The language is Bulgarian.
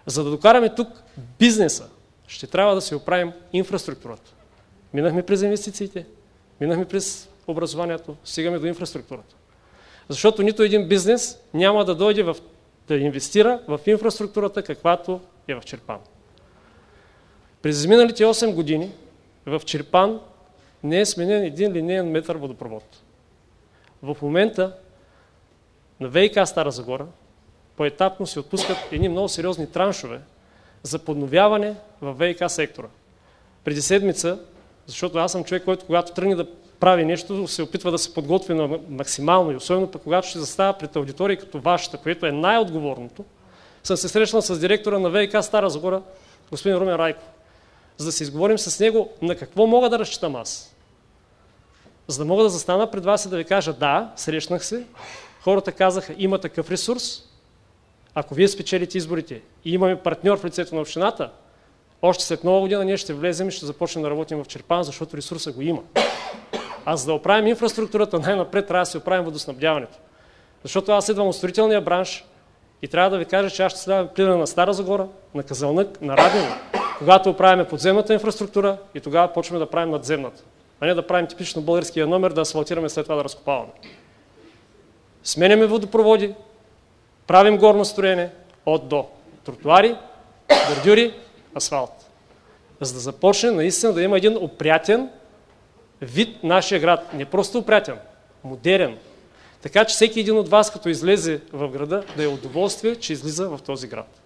За да докараме тук бизнеса, ще трябва да си оправим инфраструктурата. Минахме през инвестициите, минахме през образованието, стигаме до инфраструктурата. Защото нито един бизнес няма да дойде да инвестира в инфраструктурата, каквато е в Чирпан. През изминалите 8 години в Чирпан не е сменен един линеен метър водопровод. В момента на ВиК Стара Загора поетапно се отпускат едни много сериозни траншове за подновяване в ВиК сектора. Преди седмица, защото аз съм човек, който когато тръгне да прави нещо, се опитва да се подготви на максимално и особено пък когато ще застава пред аудитория като вашата, което е най-отговорното, съм се срещнал с директора на ВиК Стара Загора, господин Румен Райков, за да се изговорим с него на какво мога да разчитам аз. За да мога да застана пред вас и да ви кажа, да, срещнах се, хората казаха, има такъв ресурс, ако вие спечелите изборите и имаме партньор в лицето на общината, още след нова година ние ще влезем и ще започнем да работим в Чирпан, защото ресурса го има. А за да оправим инфраструктурата, най-напред трябва да си оправим водоснабдяването. Защото аз идвам от строителния бранш и трябва да ви кажа, че аз ще следвам плина на Стара Загора, на Казанлък, на Раднево, когато оправим подземната инфраструктура и тогава почваме да правим надземната. А не да правим типично българския номер, да асфалтираме след това да разкопаваме. Сменяме водопроводи, правим горно строене от до. Тротуари, бордюри, асфалт. За да започне наистина да има един опрятен вид нашия град. Не просто опрятен, модерен. Така че всеки един от вас, като излезе в града, да е удоволствие, че излиза в този град.